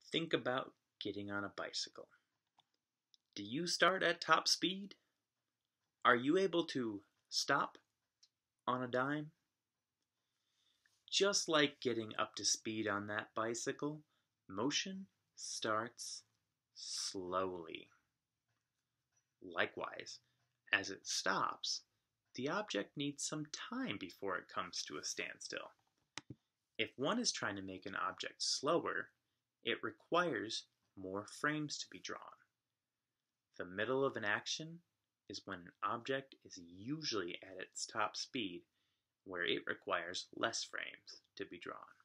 Think about getting on a bicycle. Do you start at top speed? Are you able to stop on a dime? Just like getting up to speed on that bicycle, motion starts slowly. Likewise, as it stops, the object needs some time before it comes to a standstill. If one is trying to make an object slower, it requires more frames to be drawn. The middle of an action is when an object is usually at its top speed, where it requires less frames to be drawn.